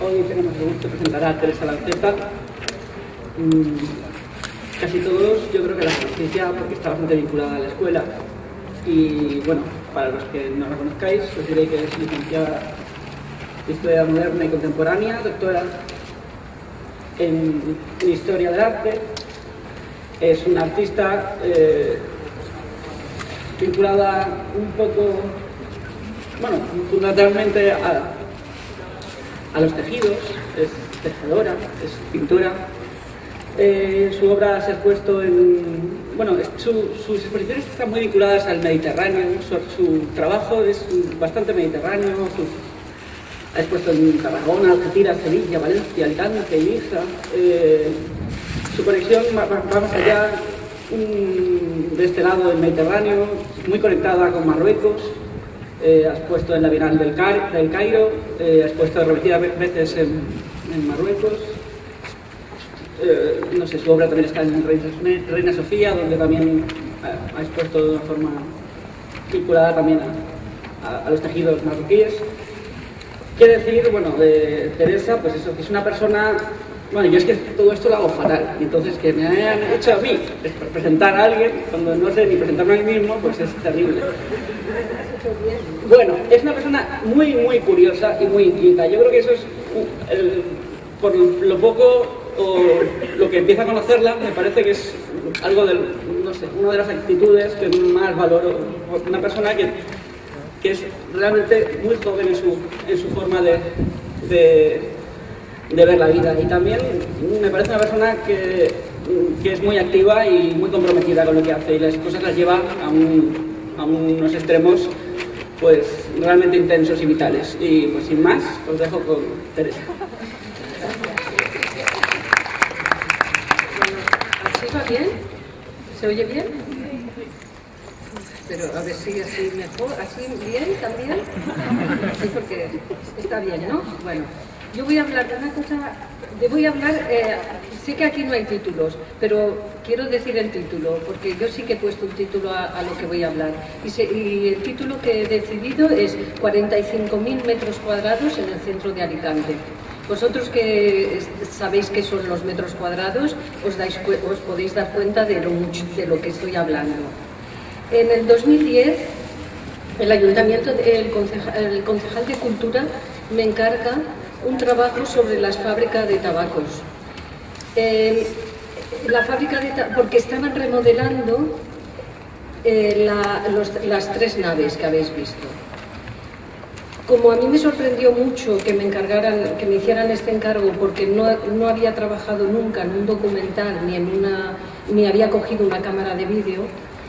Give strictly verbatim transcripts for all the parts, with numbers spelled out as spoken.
Hoy tenemos el gusto de presentar a Teresa Lanceta. Mm, casi todos yo creo que la conocéis ya porque está bastante vinculada a la escuela. Y bueno, para los que no la conozcáis, os diré que es licenciada en Historia Moderna y Contemporánea, doctora en, en Historia del Arte. Es una artista eh, vinculada un poco, bueno, fundamentalmente a, a los tejidos, es tejedora, es pintora. Eh, su obra se ha expuesto en, bueno, su, sus exposiciones están muy vinculadas al Mediterráneo, su, su trabajo es bastante mediterráneo, sus, ha expuesto en Tarragona, Algeciras, Sevilla, Valencia, Alicante, Ibiza. Eh, su conexión va, va más allá um, de este lado del Mediterráneo, muy conectada con Marruecos. Eh, ha expuesto en la Bienal del, Car del Cairo, eh, ha expuesto repetidas veces en, en Marruecos. Eh, no sé, su obra también está en Reina, Reina Sofía, donde también ha, ha expuesto de una forma vinculada también a, a, a los tejidos marroquíes. Quiere decir, bueno, de Teresa, pues eso, que es una persona. Bueno, yo es que todo esto lo hago fatal, y entonces que me hayan hecho a mí presentar a alguien cuando no sé ni presentarme a mí mismo, pues es terrible. Bueno, es una persona muy, muy curiosa y muy inquieta. Yo creo que eso es, el, por lo poco o lo que empieza a conocerla, me parece que es algo de, no sé, una de las actitudes que más valoro. Una persona que, que es realmente muy joven en su, en su forma de, de, de ver la vida. Y también me parece una persona que, que es muy activa y muy comprometida con lo que hace, y las cosas las lleva a, un, a unos extremos pues realmente intensos y vitales. Y pues sin más, os dejo con Teresa. ¿Así va bien? ¿Se oye bien? Pero a ver si así mejor, así bien también. Sí, porque está bien, ¿no? Bueno, yo voy a hablar de una cosa, de voy a hablar, eh, sé que aquí no hay títulos, pero quiero decir el título, porque yo sí que he puesto un título a, a lo que voy a hablar. Y, se, y el título que he decidido es cuarenta y cinco mil metros cuadrados en el centro de Alicante. Vosotros que sabéis qué son los metros cuadrados, os, dais, os podéis dar cuenta de lo, mucho, de lo que estoy hablando. En el dos mil diez, el Ayuntamiento, el concejal, el concejal de Cultura me encarga un trabajo sobre las fábricas de tabacos. Eh, la fábrica de porque estaban remodelando eh, la, los, las tres naves que habéis visto. Como a mí me sorprendió mucho que me encargaran, que me hicieran este encargo, porque no, no había trabajado nunca en un documental ni en una, ni había cogido una cámara de vídeo,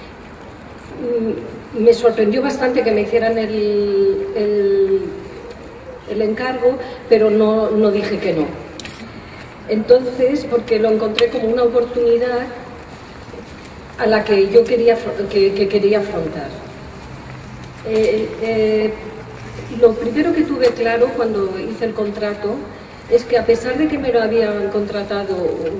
me sorprendió bastante que me hicieran el, el, el encargo, pero no, no dije que no. Entonces, porque lo encontré como una oportunidad a la que yo quería, que, que quería afrontar. Eh, eh, Lo primero que tuve claro cuando hice el contrato es que, a pesar de que me lo habían contratado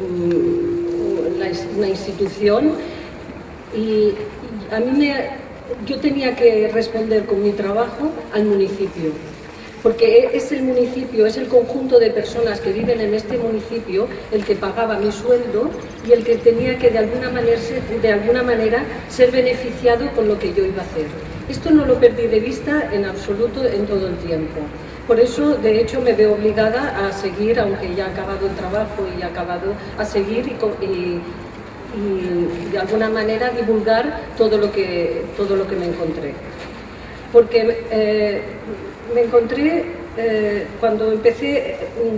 una institución, y a mí me, yo tenía que responder con mi trabajo al municipio, porque es el municipio, es el conjunto de personas que viven en este municipio el que pagaba mi sueldo y el que tenía que de alguna manera, de alguna manera ser beneficiado con lo que yo iba a hacer. Esto no lo perdí de vista en absoluto en todo el tiempo. Por eso, de hecho, me veo obligada a seguir, aunque ya ha acabado el trabajo y ha acabado, a seguir y, y, y de alguna manera divulgar todo lo que, todo lo que me encontré. Porque eh, me encontré, eh, cuando empecé,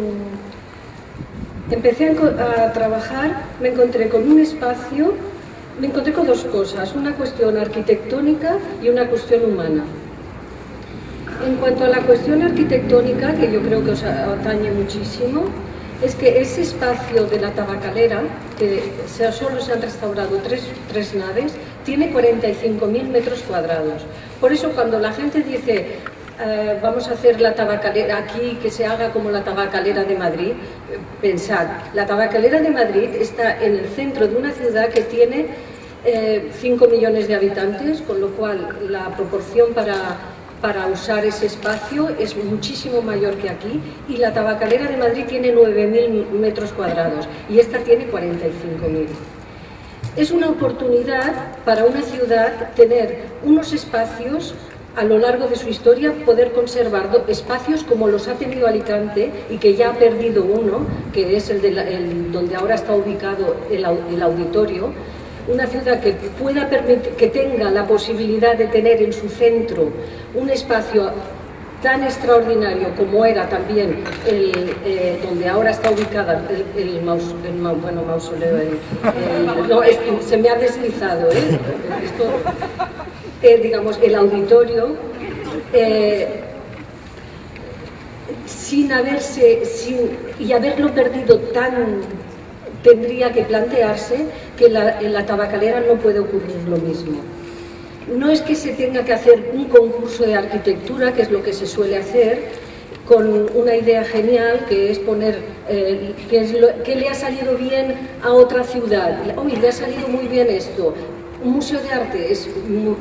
um, empecé a, a trabajar, me encontré con un espacio. Me encontré con dos cosas, una cuestión arquitectónica y una cuestión humana. En cuanto a la cuestión arquitectónica, que yo creo que os atañe muchísimo, es que ese espacio de la tabacalera, que solo se han restaurado tres, tres naves, tiene cuarenta y cinco mil metros cuadrados. Por eso, cuando la gente dice Uh, vamos a hacer la tabacalera aquí, que se haga como la tabacalera de Madrid, pensad, la tabacalera de Madrid está en el centro de una ciudad que tiene eh, cinco millones de habitantes, con lo cual la proporción para para usar ese espacio es muchísimo mayor que aquí, y la Tabacalera de Madrid tiene nueve mil metros cuadrados y esta tiene cuarenta y cinco mil. Es una oportunidad para una ciudad tener unos espacios a lo largo de su historia, poder conservar espacios como los ha tenido Alicante y que ya ha perdido uno, que es el, de la, el donde ahora está ubicado el, el auditorio. Una ciudad que pueda permitir, que tenga la posibilidad de tener en su centro un espacio tan extraordinario como era también el, eh, donde ahora está ubicada el, el, maus, el ma, bueno, mausoleo, el, el, no, es, se me ha deslizado, ¿eh? Esto, eh, digamos, el auditorio, eh, sin haberse, sin, y haberlo perdido tan, tendría que plantearse que la, en la Tabacalera no puede ocurrir lo mismo. No es que se tenga que hacer un concurso de arquitectura, que es lo que se suele hacer, con una idea genial, que es poner eh, que, es lo, que le ha salido bien a otra ciudad. Uy, le ha salido muy bien esto. Un museo de arte, es,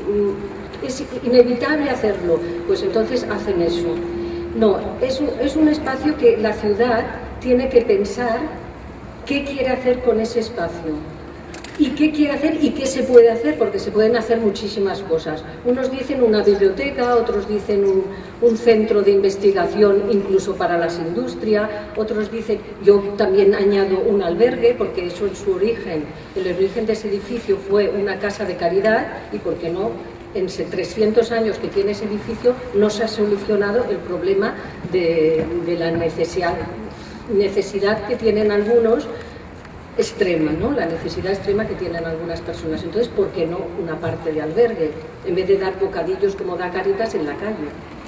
es inevitable hacerlo, pues entonces hacen eso. No, es un, es un espacio que la ciudad tiene que pensar qué quiere hacer con ese espacio. ¿Y qué quiere hacer y qué se puede hacer? Porque se pueden hacer muchísimas cosas. Unos dicen una biblioteca, otros dicen un, un centro de investigación incluso para las industrias, otros dicen, yo también añado un albergue, porque eso en su origen, el origen de ese edificio fue una casa de caridad, y por qué no, en trescientos años que tiene ese edificio no se ha solucionado el problema de, de la necesidad, necesidad que tienen algunos, extrema, ¿no? La necesidad extrema que tienen algunas personas. Entonces, ¿por qué no una parte de albergue? En vez de dar bocadillos como da Cáritas en la calle.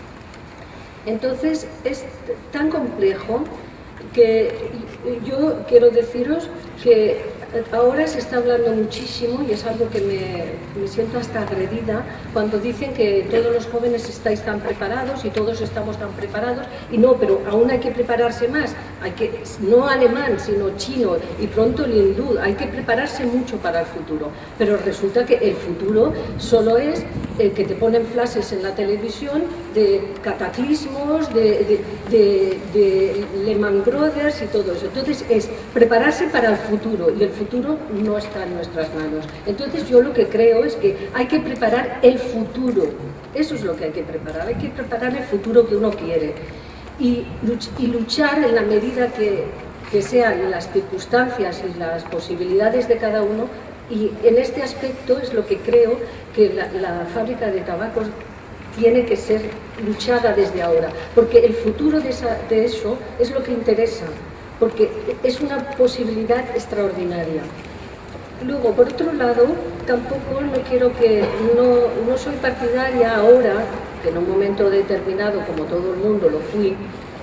Entonces, es tan complejo que yo quiero deciros que ahora se está hablando muchísimo, y es algo que me, me siento hasta agredida, cuando dicen que todos los jóvenes estáis tan preparados y todos estamos tan preparados, y no, pero aún hay que prepararse más, hay que, no alemán, sino chino, y pronto el hindú, hay que prepararse mucho para el futuro, pero resulta que el futuro solo es el que te ponen flashes en la televisión de cataclismos, de, de, de, de Lehman Brothers y todo eso. Entonces es prepararse para el futuro, y el futuro no está en nuestras manos. Entonces yo lo que creo es que hay que preparar el futuro, eso es lo que hay que preparar, hay que preparar el futuro que uno quiere, y, y luchar en la medida que, que sean las circunstancias y las posibilidades de cada uno. Y en este aspecto es lo que creo que la, la fábrica de tabacos tiene que ser luchada desde ahora, porque el futuro de, esa, de eso es lo que interesa, porque es una posibilidad extraordinaria. Luego, por otro lado, tampoco no quiero que, no, no soy partidaria ahora, que en un momento determinado, como todo el mundo lo fui,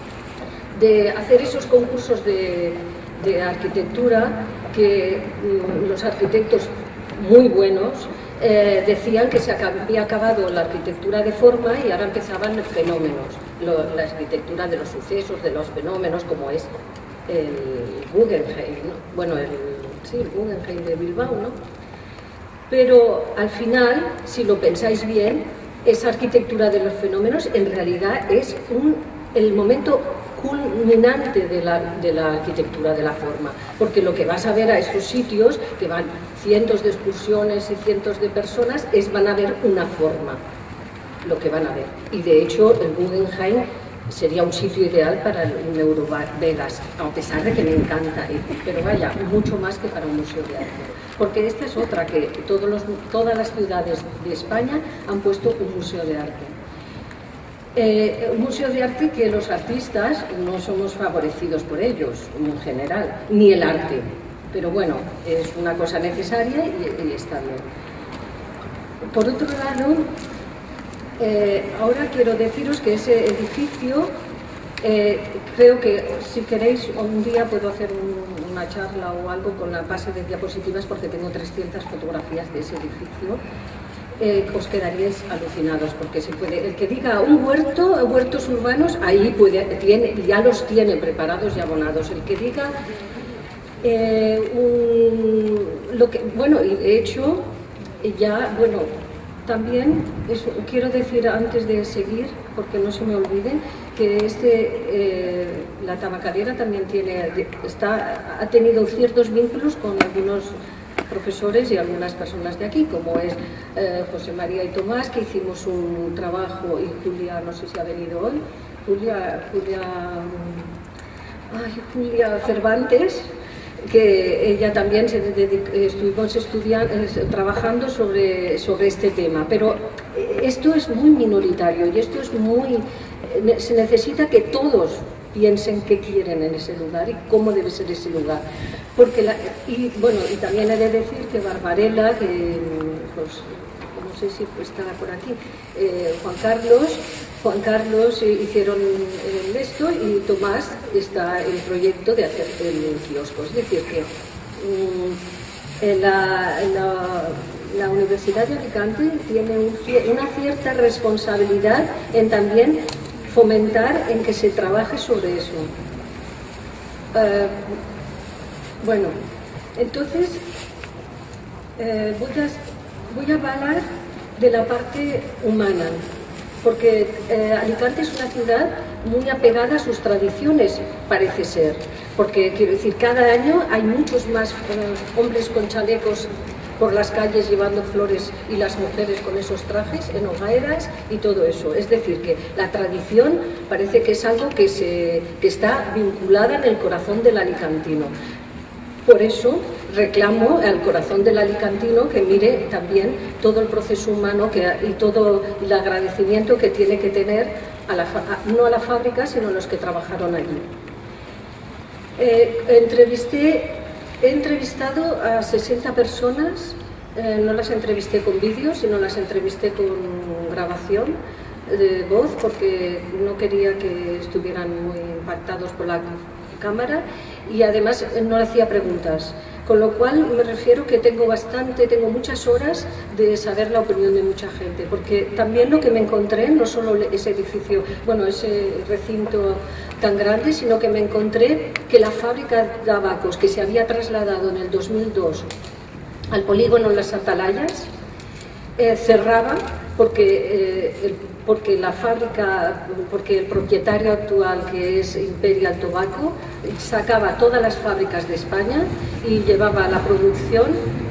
de hacer esos concursos de, de arquitectura que mm, los arquitectos muy buenos eh, decían que se había acabado la arquitectura de forma y ahora empezaban los fenómenos, lo, la arquitectura de los sucesos, de los fenómenos, como es el Guggenheim, ¿no? Bueno, el, sí, el Guggenheim de Bilbao, ¿no? Pero al final, si lo pensáis bien, esa arquitectura de los fenómenos en realidad es un, el momento culminante de la, de la arquitectura de la forma, porque lo que vas a ver a esos sitios, que van cientos de excursiones y cientos de personas, es van a ver una forma, lo que van a ver. Y de hecho el Guggenheim sería un sitio ideal para un Eurovegas, a pesar de que me encanta ir, pero vaya, mucho más que para un museo de arte. Porque esta es otra, que todos los, todas las ciudades de España han puesto un museo de arte. Eh, un museo de arte que los artistas no somos favorecidos por ellos, en general, ni el arte. Pero bueno, es una cosa necesaria y, y está bien. Por otro lado, eh, ahora quiero deciros que ese edificio, eh, creo que si queréis un día puedo hacer un, una charla o algo con la base de diapositivas, porque tengo trescientas fotografías de ese edificio. Eh, os quedaríais alucinados, porque se puede, el que diga un huerto, huertos urbanos, ahí puede, tiene, ya los tiene preparados y abonados. El que diga eh, un, lo que, bueno, y de hecho ya, bueno, también eso, quiero decir antes de seguir, porque no se me olvide, que este, eh, la tabacalera también tiene, está, ha tenido ciertos vínculos con algunos profesores y algunas personas de aquí, como es eh, José María y Tomás, que hicimos un trabajo, y Julia, no sé si ha venido hoy, Julia, Julia, ay, Julia Cervantes, que ella también se dedica, estuvimos estudiando, trabajando sobre, sobre este tema, pero esto es muy minoritario y esto es muy, se necesita que todos piensen qué quieren en ese lugar y cómo debe ser ese lugar. Porque la, y bueno, y también he de decir que Barbarella, que pues, no sé si estará por aquí, eh, Juan Carlos, Juan Carlos eh, hicieron el esto y Tomás está en el proyecto de hacer el kiosco. Es decir, que um, en la, en la, la Universidad de Alicante tiene un, una cierta responsabilidad en también fomentar en que se trabaje sobre eso. Uh, bueno, entonces eh, voy, a, voy a hablar de la parte humana, porque eh, Alicante es una ciudad muy apegada a sus tradiciones, parece ser, porque quiero decir, cada año hay muchos más eh, hombres con chalecos por las calles llevando flores y las mujeres con esos trajes en hogueras y todo eso. Es decir, que la tradición parece que es algo que, se, que está vinculada en el corazón del alicantino. Por eso reclamo al corazón del alicantino que mire también todo el proceso humano que, y todo el agradecimiento que tiene que tener, a la, a, no a la fábrica, sino a los que trabajaron allí. Eh, entrevisté... He entrevistado a sesenta personas, eh, no las entrevisté con vídeo, sino las entrevisté con grabación de voz, porque no quería que estuvieran muy impactados por la cámara, y además no le hacía preguntas, con lo cual me refiero que tengo bastante, tengo muchas horas de saber la opinión de mucha gente, porque también lo que me encontré, no solo ese edificio, bueno, ese recinto tan grande, sino que me encontré que la fábrica de tabacos que se había trasladado en el dos mil dos al polígono Las Atalayas eh, cerraba porque, eh, el, porque la fábrica, porque el propietario actual, que es Imperial Tobacco, sacaba todas las fábricas de España y llevaba la producción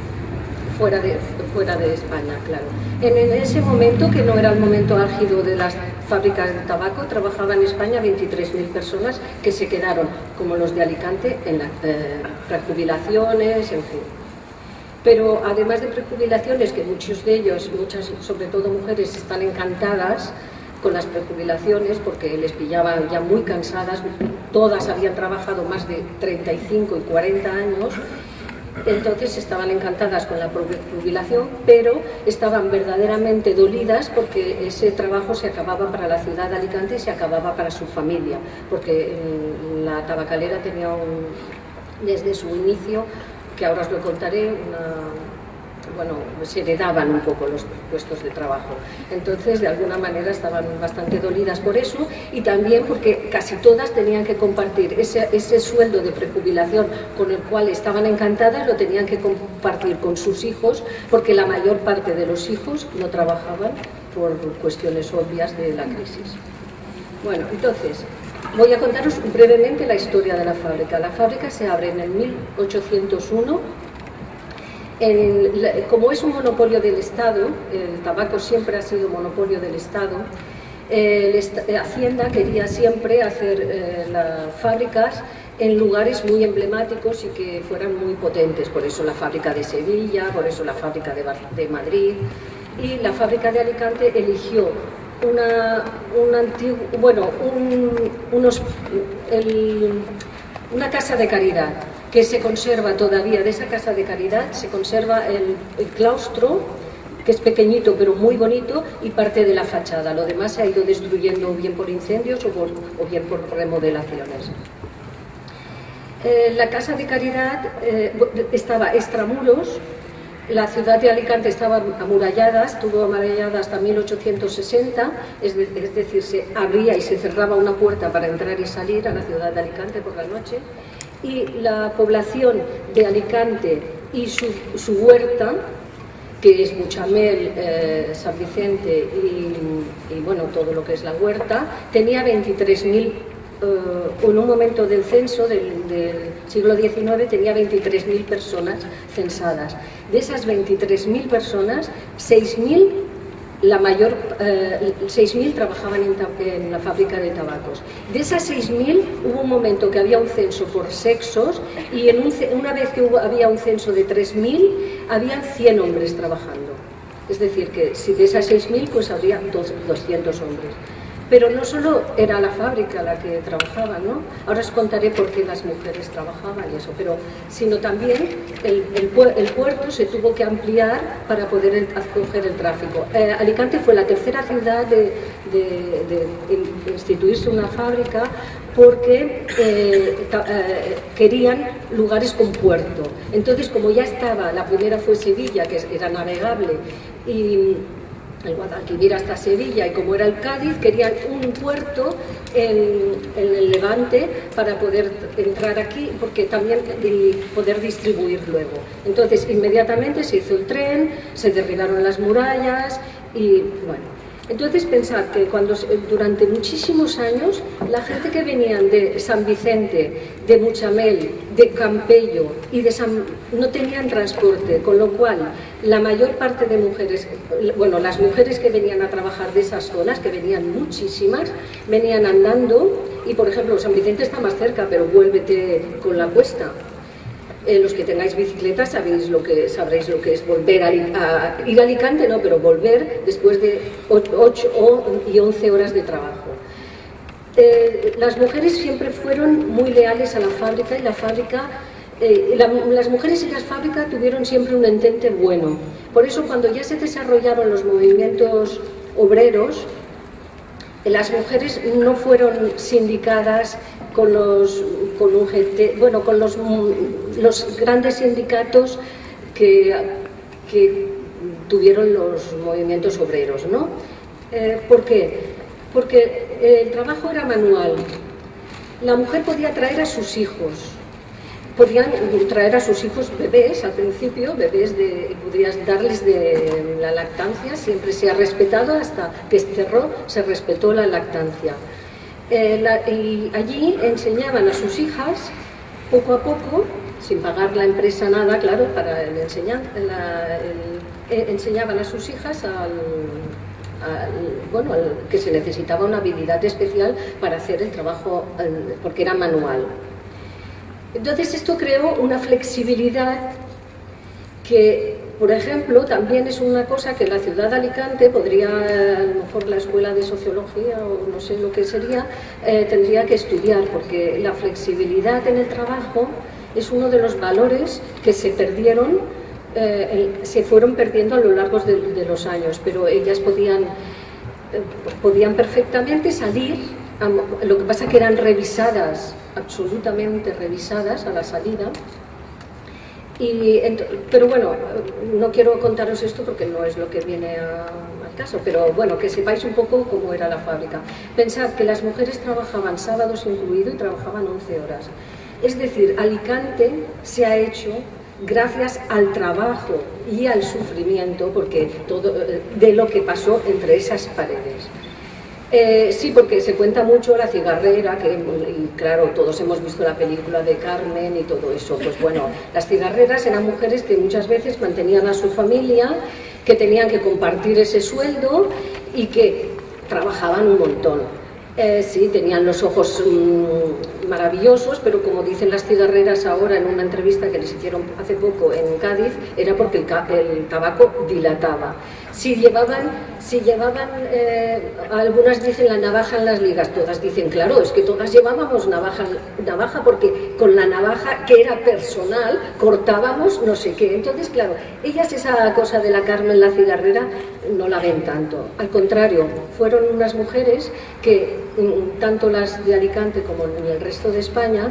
fuera de, fuera de España, claro. En, en ese momento, que no era el momento álgido de las fábricas de tabaco, trabajaban en España veintitrés mil personas que se quedaron, como los de Alicante, en las eh, prejubilaciones, en fin. Pero además de prejubilaciones, que muchos de ellos, muchas, sobre todo mujeres, están encantadas con las prejubilaciones porque les pillaban ya muy cansadas, todas habían trabajado más de treinta y cinco y cuarenta años, entonces estaban encantadas con la prejubilación, pero estaban verdaderamente dolidas porque ese trabajo se acababa para la ciudad de Alicante y se acababa para su familia, porque la tabacalera tenía un, desde su inicio, que ahora os lo contaré, una, bueno, se heredaban un poco los puestos de trabajo. Entonces, de alguna manera, estaban bastante dolidas por eso, y también porque casi todas tenían que compartir ese, ese sueldo de prejubilación con el cual estaban encantadas, lo tenían que compartir con sus hijos, porque la mayor parte de los hijos no trabajaban por cuestiones obvias de la crisis. Bueno, entonces, voy a contaros brevemente la historia de la fábrica. La fábrica se abre en el mil ochocientos uno. En, como es un monopolio del Estado, el tabaco siempre ha sido monopolio del Estado, eh, Hacienda quería siempre hacer eh, las fábricas en lugares muy emblemáticos y que fueran muy potentes. Por eso la fábrica de Sevilla, por eso la fábrica de, de Madrid, y la fábrica de Alicante eligió una, un antiguo, bueno, un, unos, el, una casa de caridad que se conserva todavía. De esa casa de caridad se conserva el, el claustro, que es pequeñito pero muy bonito, y parte de la fachada. Lo demás se ha ido destruyendo bien por incendios o, por, o bien por remodelaciones. Eh, la casa de caridad eh, estaba extramuros. La ciudad de Alicante estaba amurallada, estuvo amurallada hasta mil ochocientos sesenta, es, de, es decir, se abría y se cerraba una puerta para entrar y salir a la ciudad de Alicante por la noche, y la población de Alicante y su, su huerta que es Muchamel, eh, San Vicente y, y bueno, todo lo que es la huerta, tenía veintitrés mil, eh, en un momento del censo del, del siglo diecinueve tenía veintitrés mil personas censadas. De esas veintitrés mil personas, seis mil, la mayor, eh, seis mil trabajaban en, en la fábrica de tabacos. De esas seis mil hubo un momento que había un censo por sexos y en un, una vez que hubo, había un censo de tres mil, habían cien hombres trabajando. Es decir, que si de esas seis mil pues habría doscientos hombres. Pero no solo era la fábrica la que trabajaba, ¿no? Ahora os contaré por qué las mujeres trabajaban y eso, pero sino también el, el, el puerto se tuvo que ampliar para poder el, acoger el tráfico. Eh, Alicante fue la tercera ciudad de, de, de instituirse una fábrica porque eh, eh, querían lugares con puerto. Entonces, como ya estaba, la primera fue Sevilla, que era navegable, y el Guadalquivir hasta Sevilla, y como era el Cádiz, querían un puerto en, en el Levante para poder entrar aquí, porque también y poder distribuir luego. Entonces, inmediatamente se hizo el tren, se derribaron las murallas y bueno. Entonces pensad que cuando, durante muchísimos años la gente que venían de San Vicente, de Muchamel, de Campello y de San, no tenían transporte, con lo cual la mayor parte de mujeres, bueno, las mujeres que venían a trabajar de esas zonas, que venían muchísimas, venían andando y por ejemplo San Vicente está más cerca, pero vuélvete con la cuesta. Eh, los que tengáis bicicleta sabéis lo que, sabréis lo que es volver a, a ir a Alicante, no, pero volver después de ocho y once horas de trabajo. Eh, las mujeres siempre fueron muy leales a la fábrica y la fábrica, eh, la, las mujeres y las fábricas tuvieron siempre un entente bueno. Por eso cuando ya se desarrollaron los movimientos obreros, las mujeres no fueron sindicadas con los, con U G T, bueno, con los, los grandes sindicatos que, que tuvieron los movimientos obreros, ¿no? Eh, ¿Por qué? Porque el trabajo era manual. La mujer podía traer a sus hijos, podían traer a sus hijos bebés al principio, bebés de, podrías darles de la lactancia, siempre se ha respetado, hasta que cerró se respetó la lactancia. Eh, la, y allí enseñaban a sus hijas, poco a poco, sin pagar la empresa nada, claro, para el enseñar, la, el, eh, enseñaban a sus hijas al, al, bueno, al, que se necesitaba una habilidad especial para hacer el trabajo, el, porque era manual. Entonces esto creó una flexibilidad que, por ejemplo, también es una cosa que la ciudad de Alicante podría, a lo mejor la escuela de sociología o no sé lo que sería, eh, tendría que estudiar, porque la flexibilidad en el trabajo es uno de los valores que se perdieron, eh, el, se fueron perdiendo a lo largo de, de los años, pero ellas podían, eh, podían perfectamente salir, a, lo que pasa que eran revisadas, absolutamente revisadas a la salida. Y, pero bueno, no quiero contaros esto porque no es lo que viene a, al caso, pero bueno, que sepáis un poco cómo era la fábrica. Pensad que las mujeres trabajaban sábados incluido y trabajaban once horas. Es decir, Alicante se ha hecho gracias al trabajo y al sufrimiento, porque todo de lo que pasó entre esas paredes. Eh, sí, porque se cuenta mucho la cigarrera, que y claro, todos hemos visto la película de Carmen y todo eso. Pues bueno, las cigarreras eran mujeres que muchas veces mantenían a su familia, que tenían que compartir ese sueldo y que trabajaban un montón. Eh, sí, tenían los ojos mmm, maravillosos, pero como dicen las cigarreras ahora en una entrevista que les hicieron hace poco en Cádiz, era porque el, el tabaco dilataba. Si llevaban, si llevaban eh, algunas dicen la navaja en las ligas, todas dicen, claro, es que todas llevábamos navaja, navaja porque con la navaja que era personal cortábamos no sé qué. Entonces, claro, ellas esa cosa de la Carmen la cigarrera no la ven tanto. Al contrario, fueron unas mujeres que, tanto las de Alicante como en el resto de España,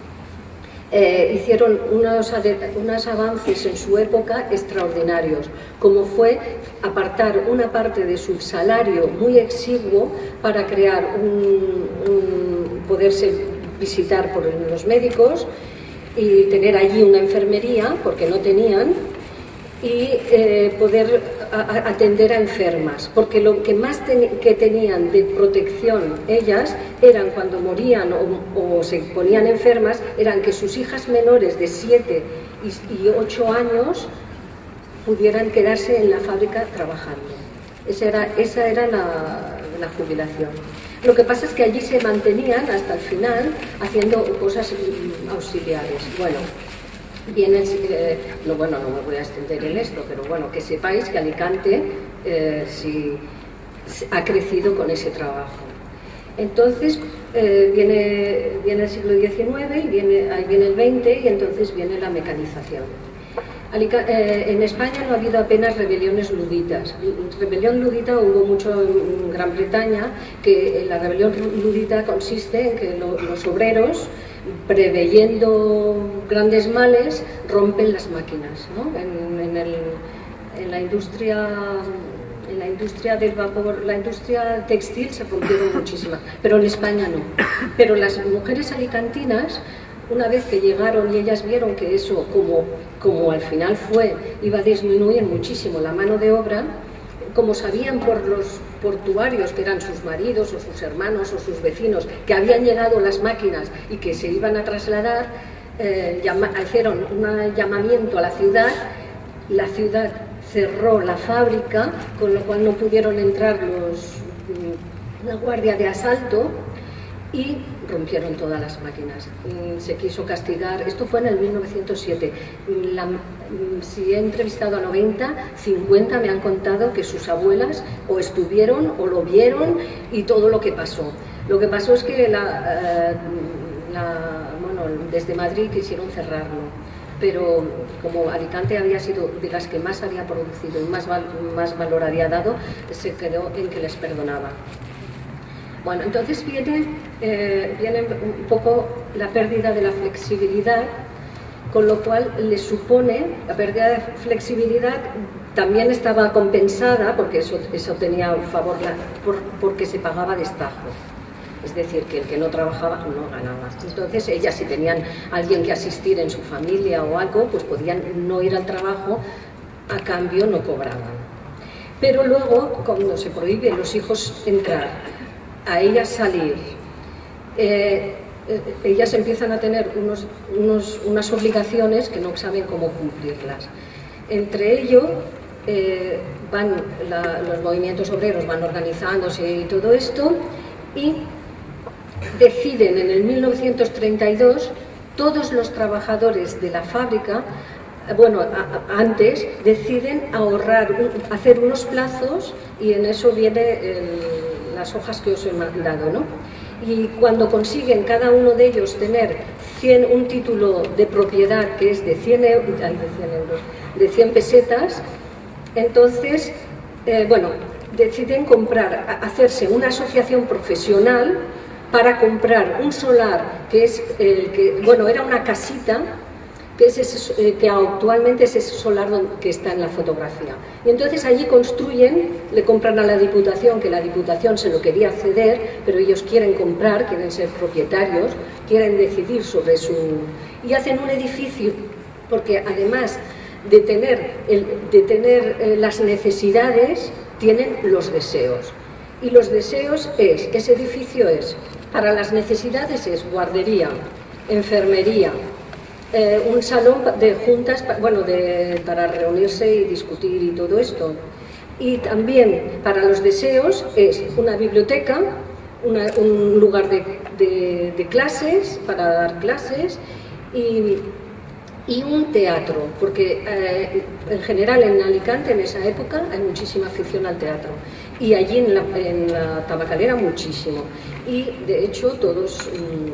Eh, hicieron unos, unos avances en su época extraordinarios, como fue apartar una parte de su salario muy exiguo para crear un, un poderse visitar por los médicos y tener allí una enfermería, porque no tenían, y eh, poder a, a atender a enfermas, porque lo que más ten, que tenían de protección ellas eran cuando morían o, o se ponían enfermas, eran que sus hijas menores de siete y ocho años pudieran quedarse en la fábrica trabajando. Esa era, esa era la, la jubilación. Lo que pasa es que allí se mantenían hasta el final haciendo cosas auxiliares. Bueno, viene, eh, no, bueno, no me voy a extender en esto, pero bueno, que sepáis que Alicante eh, sí, ha crecido con ese trabajo. Entonces eh, viene, viene el siglo diecinueve, y viene, ahí viene el veinte y entonces viene la mecanización. Alica eh, en España no ha habido apenas rebeliones luditas. Rebelión ludita hubo mucho en Gran Bretaña, que la rebelión ludita consiste en que lo, los obreros, preveyendo grandes males, rompen las máquinas, ¿no? En, en, el, en la industria... En la industria del vapor, la industria textil se rompieron muchísimas, pero en España no. Pero las mujeres alicantinas, una vez que llegaron y ellas vieron que eso, como, como al final fue, iba a disminuir muchísimo la mano de obra, como sabían por los portuarios, que eran sus maridos o sus hermanos o sus vecinos, que habían llegado las máquinas y que se iban a trasladar, eh, llama, hicieron un llamamiento a la ciudad. La ciudad cerró la fábrica, con lo cual no pudieron entrar los, la guardia de asalto y rompieron todas las máquinas. Se quiso castigar, esto fue en el mil novecientos siete. La, si he entrevistado a noventa, cincuenta me han contado que sus abuelas o estuvieron o lo vieron y todo lo que pasó. Lo que pasó es que la, eh, la, bueno, desde Madrid quisieron cerrarlo, pero como Alicante había sido de las que más había producido y más, val, más valor había dado, se quedó en que les perdonaba. Bueno, entonces viene, eh, viene un poco la pérdida de la flexibilidad, con lo cual le supone, la pérdida de flexibilidad también estaba compensada, porque eso, eso tenía un favor, la, por, porque se pagaba destajo. Es decir, que el que no trabajaba no ganaba. Entonces ellas, si tenían a alguien que asistir en su familia o algo, pues podían no ir al trabajo, a cambio no cobraban. Pero luego, cuando se prohíbe a los hijos entrar, a ellas salir, eh, eh, ellas empiezan a tener unos, unos, unas obligaciones que no saben cómo cumplirlas. Entre ello, eh, van la, los movimientos obreros van organizándose y todo esto, y deciden en el mil novecientos treinta y dos, todos los trabajadores de la fábrica, bueno, a, a, antes, deciden ahorrar, un, hacer unos plazos, y en eso viene el, las hojas que os he mandado, ¿no? Y cuando consiguen cada uno de ellos tener cien, un título de propiedad que es de cien, de cien euros, de cien pesetas, entonces, eh, bueno, deciden comprar, hacerse una asociación profesional para comprar un solar que es el que, bueno, era una casita que, es ese, que actualmente es ese solar que está en la fotografía. Y entonces allí construyen, le compran a la Diputación, que la Diputación se lo quería ceder, pero ellos quieren comprar, quieren ser propietarios, quieren decidir sobre su... y hacen un edificio, porque además de tener, el, de tener eh, las necesidades, tienen los deseos. Y los deseos es, ese edificio es, para las necesidades es guardería, enfermería, eh, un salón de juntas, bueno, de, para reunirse y discutir y todo esto. Y también para los deseos es una biblioteca, una, un lugar de, de, de clases, para dar clases, y, y un teatro, porque eh, en general en Alicante en esa época hay muchísima afición al teatro. Y allí en la, en la Tabacalera muchísimo, y de hecho todos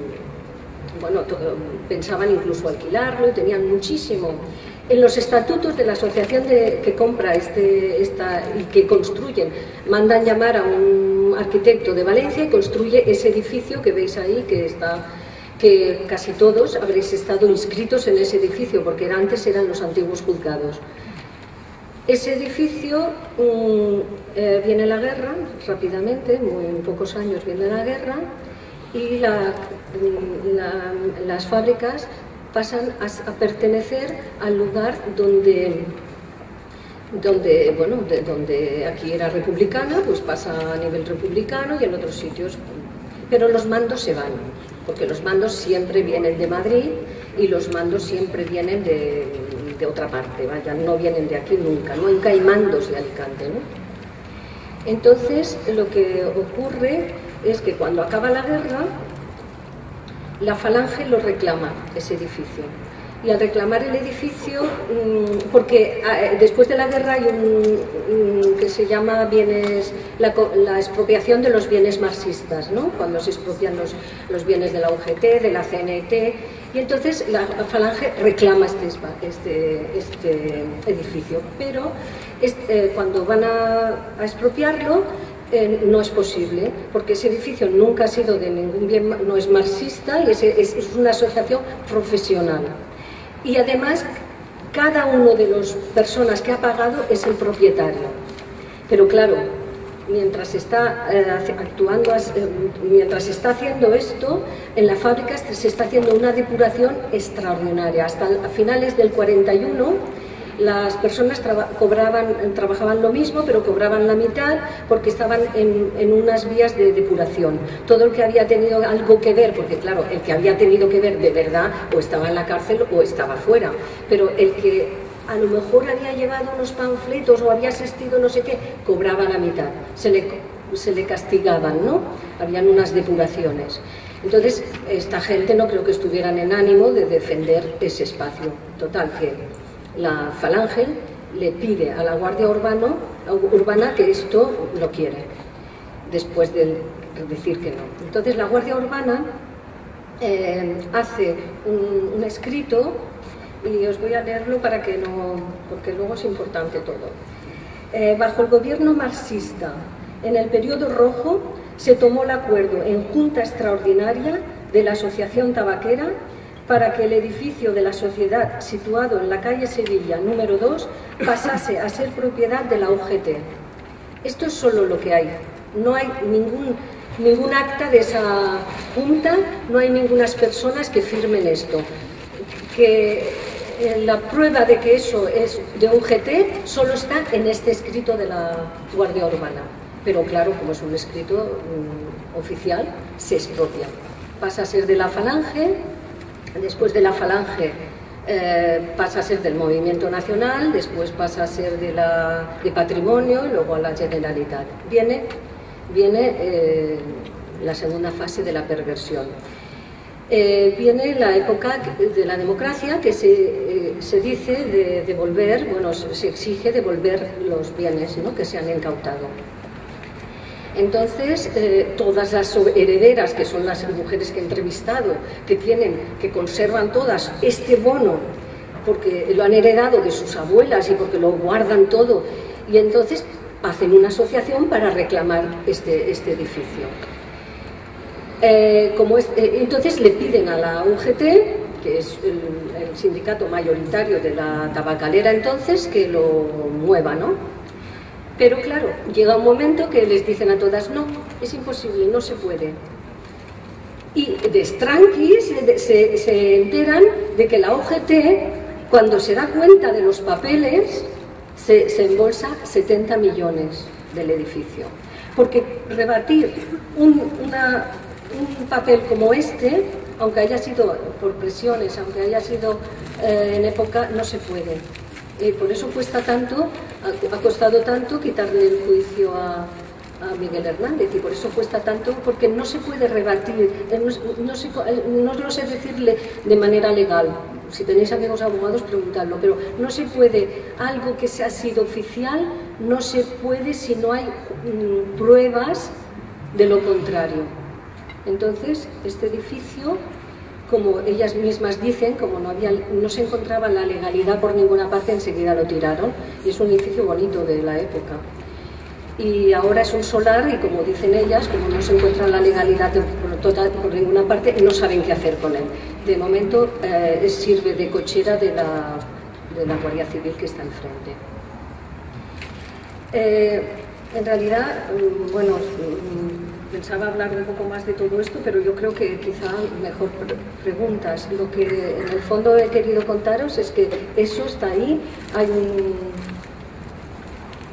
mmm, bueno, to, pensaban incluso alquilarlo y tenían muchísimo. En los estatutos de la asociación de, que compra este, esta, y que construyen, mandan llamar a un arquitecto de Valencia y construye ese edificio que veis ahí, que está, que casi todos habréis estado inscritos en ese edificio, porque antes eran los antiguos juzgados. Ese edificio, mmm, eh, viene la guerra, rápidamente, muy, en pocos años viene la guerra, y la, la, las fábricas pasan a, a pertenecer al lugar donde, donde, bueno, de, donde aquí era republicana, pues pasa a nivel republicano y en otros sitios, pero los mandos se van, porque los mandos siempre vienen de Madrid y los mandos siempre vienen de, de otra parte, vaya, no vienen de aquí nunca, nunca hay mandos de Alicante, ¿no? Entonces, lo que ocurre es que cuando acaba la guerra, la Falange lo reclama, ese edificio. Y al reclamar el edificio, porque después de la guerra hay un que se llama bienes, la, la expropiación de los bienes marxistas, ¿no? Cuando se expropian los, los bienes de la U G T, de la C N T, y entonces la Falange reclama este, este, este edificio, pero este, cuando van a, a expropiarlo, Eh, no es posible, porque ese edificio nunca ha sido de ningún bien, no es marxista y es, es, es una asociación profesional. Y además, cada uno de las personas que ha pagado es el propietario. Pero claro, mientras está eh, actuando, eh, mientras está haciendo esto, en la fábrica se está haciendo una depuración extraordinaria. Hasta a finales del cuarenta y uno, las personas traba, cobraban, trabajaban lo mismo, pero cobraban la mitad porque estaban en, en unas vías de depuración. Todo el que había tenido algo que ver, porque claro, el que había tenido que ver de verdad o estaba en la cárcel o estaba fuera, pero el que a lo mejor había llevado unos panfletos o había asistido no sé qué, cobraba la mitad, se le, se le castigaban, ¿no? Habían unas depuraciones. Entonces, esta gente no creo que estuvieran en ánimo de defender ese espacio. Total, que la Falange le pide a la Guardia Urbano, Urbana que esto lo quiere, después de decir que no. Entonces la Guardia Urbana eh, hace un, un escrito, y os voy a leerlo para que no, porque luego es importante todo. Eh, bajo el gobierno marxista, en el periodo rojo, se tomó el acuerdo en Junta Extraordinaria de la Asociación Tabaquera para que el edificio de la sociedad situado en la calle Sevilla número dos pasase a ser propiedad de la U G T. Esto es solo lo que hay, no hay ningún, ningún acta de esa junta, no hay ninguna personas que firmen esto. Que eh, la prueba de que eso es de U G T solo está en este escrito de la Guardia Urbana, pero claro, como es un escrito um, oficial, se expropia. Pasa a ser de la Falange. Después de la Falange eh, pasa a ser del Movimiento Nacional, después pasa a ser de, la, de Patrimonio y luego a la Generalitat. Viene, viene eh, la segunda fase de la perversión. Eh, viene la época de la democracia, que se, eh, se dice de devolver, bueno, se exige devolver los bienes, ¿no?, que se han incautado. Entonces, eh, todas las herederas, que son las mujeres que he entrevistado, que tienen, que conservan todas este bono, porque lo han heredado de sus abuelas y porque lo guardan todo, y entonces hacen una asociación para reclamar este, este edificio. Eh, como es, eh, entonces le piden a la U G T, que es el, el sindicato mayoritario de la tabacalera entonces, que lo mueva, ¿no? Pero claro, llega un momento que les dicen a todas, no, es imposible, no se puede. Y de estranquis se, se, se enteran de que la U G T, cuando se da cuenta de los papeles, se, se embolsa setenta millones del edificio. Porque rebatir un, una, un papel como este, aunque haya sido por presiones, aunque haya sido eh, en época, no se puede. Y por eso cuesta tanto, ha costado tanto quitarle el juicio a, a Miguel Hernández, y por eso cuesta tanto, porque no se puede rebatir, no, no, se, no lo sé decirle de manera legal, si tenéis amigos abogados preguntadlo, pero no se puede, algo que se ha sido oficial, no se puede si no hay mm, pruebas de lo contrario. Entonces, este edificio, como ellas mismas dicen, como no, había, no se encontraba la legalidad por ninguna parte, enseguida lo tiraron, y es un edificio bonito de la época. Y ahora es un solar, y como dicen ellas, como no se encuentra la legalidad por, total, por ninguna parte, no saben qué hacer con él. De momento eh, sirve de cochera de la, de la Guardia Civil que está enfrente. Eh, en realidad, bueno, pensaba hablar un poco más de todo esto, pero yo creo que quizá mejor preguntas. Lo que en el fondo he querido contaros es que eso está ahí, hay un,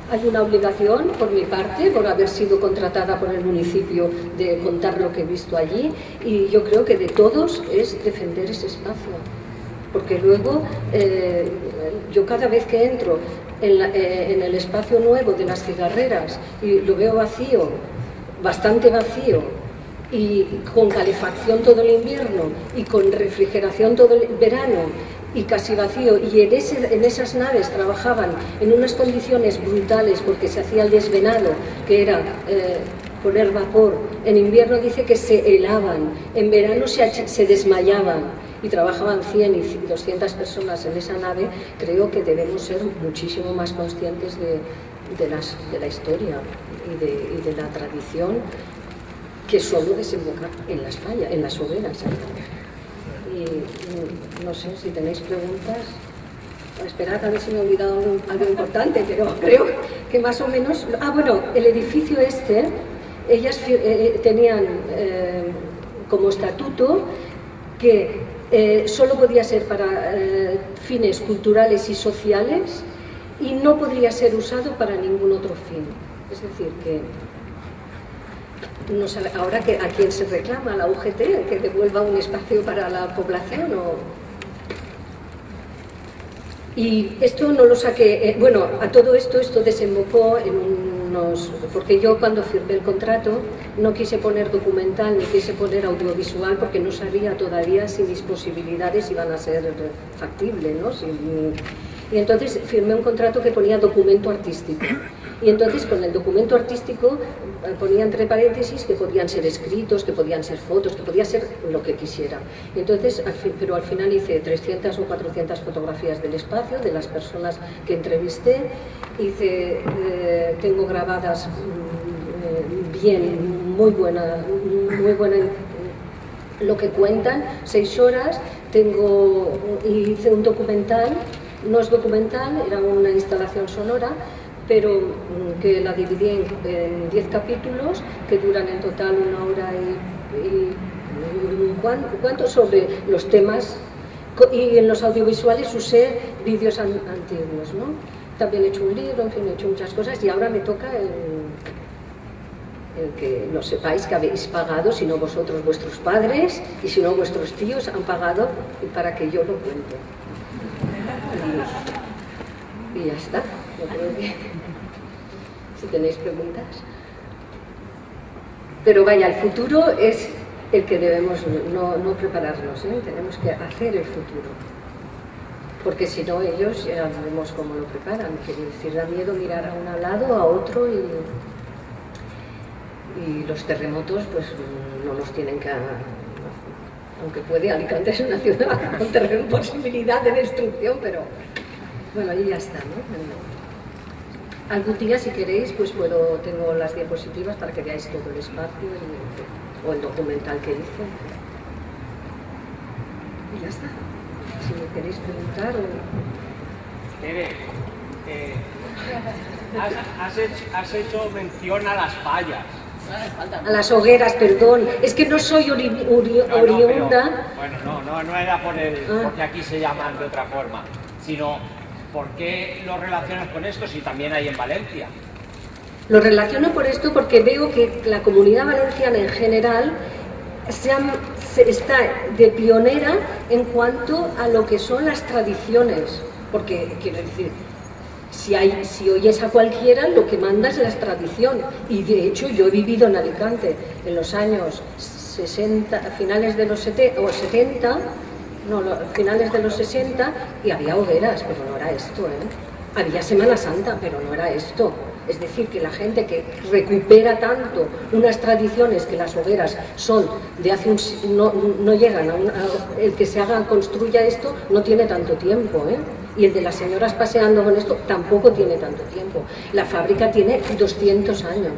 Hay una obligación por mi parte, por haber sido contratada por el municipio, de contar lo que he visto allí, y yo creo que de todos es defender ese espacio. Porque luego, eh, yo cada vez que entro en, la, eh, en el espacio nuevo de las cigarreras y lo veo vacío, bastante vacío, y con calefacción todo el invierno y con refrigeración todo el verano, y casi vacío, y en, ese, en esas naves trabajaban en unas condiciones brutales porque se hacía el desvenado, que era eh, poner vapor. En invierno dice que se helaban, en verano se, se desmayaban, y trabajaban cien y doscientas personas en esa nave. Creo que debemos ser muchísimo más conscientes de, de, las, de la historia y de, y de la tradición, que solo desemboca en las fallas, en las hogueras. Y no sé si tenéis preguntas. Esperad a ver si me he olvidado algo, algo importante, pero creo que más o menos... Ah, bueno, el edificio este, ellas eh, tenían eh, como estatuto que eh, solo podía ser para eh, fines culturales y sociales, y no podría ser usado para ningún otro fin. Es decir, que... No sabe, ahora que a quién se reclama, a la U G T, que devuelva un espacio para la población. O... Y esto no lo saqué, eh, bueno, a todo esto, esto desembocó en unos... Porque yo cuando firmé el contrato no quise poner documental ni quise poner audiovisual, porque no sabía todavía si mis posibilidades iban a ser factibles, ¿no? Si, y entonces firmé un contrato que ponía documento artístico. Y entonces con el documento artístico ponía entre paréntesis que podían ser escritos, que podían ser fotos, que podía ser lo que quisiera. Entonces, al fin, pero al final hice trescientas o cuatrocientas fotografías del espacio, de las personas que entrevisté. Hice, eh, tengo grabadas eh, bien, muy buena, muy buena lo que cuentan, seis horas. Tengo, hice un documental, no es documental, era una instalación sonora, pero que la dividí en, en diez capítulos que duran en total una hora y, y ¿cuánto? Sobre los temas, y en los audiovisuales usé vídeos an, antiguos, ¿no? También he hecho un libro, en fin, he hecho muchas cosas, y ahora me toca el, el que lo sepáis, que habéis pagado, si no vosotros, vuestros padres, y si no vuestros tíos han pagado para que yo lo cuente. Y, y ya está. Yo creo que, si tenéis preguntas. Pero vaya, el futuro es el que debemos no, no prepararnos, ¿eh? Tenemos que hacer el futuro. Porque si no, ellos ya vemos cómo lo preparan. Quiere decir, da miedo mirar a un lado, a otro, y, y los terremotos, pues no nos tienen que... Aunque puede, Alicante es una ciudad con posibilidad de destrucción, pero bueno, ahí ya está, ¿no? Algún día, si queréis, pues puedo, tengo las diapositivas para que veáis todo el espacio y, o el documental que hice. Y ya está. Si me queréis preguntar o... Tere, eh, has, has, hecho, has hecho mención a las fallas. A las hogueras, perdón. Es que no soy ori, ori, no, no, oriunda. Pero, bueno, no, no, no era por el, ah. porque aquí se llaman de otra forma, sino... ¿Por qué lo relacionas con esto si también hay en Valencia? Lo relaciono por esto porque veo que la comunidad valenciana en general se, han, se está de pionera en cuanto a lo que son las tradiciones. Porque, quiero decir, si, hay, si oyes a cualquiera, lo que manda es la tradición. Y de hecho yo he vivido en Alicante en los años sesenta, finales de los setenta, o setenta, no, lo, finales de los sesenta, y había hogueras, pero no era esto, ¿eh? Había Semana Santa, pero no era esto. Es decir, que la gente que recupera tanto unas tradiciones, que las hogueras son de hace un... no, no llegan a, un, a el que se haga, construya esto, no tiene tanto tiempo, ¿eh? Y el de las señoras paseando con esto tampoco tiene tanto tiempo. La fábrica tiene doscientos años.